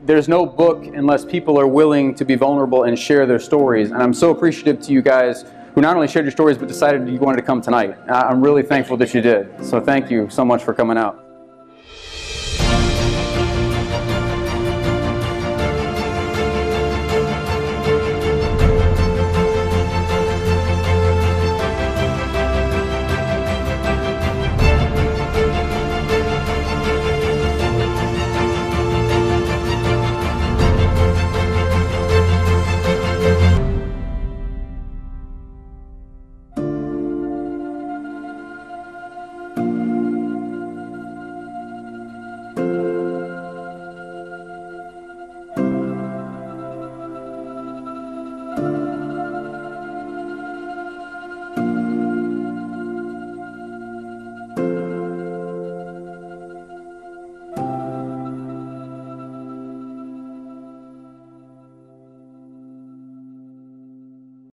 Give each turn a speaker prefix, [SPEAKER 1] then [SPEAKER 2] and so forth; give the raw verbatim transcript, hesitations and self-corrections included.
[SPEAKER 1] there's no book unless people are willing to be vulnerable and share their stories. And I'm so appreciative to you guys who not only shared your stories but decided you wanted to come tonight. I'm really thankful that you did. So thank you so much for coming out.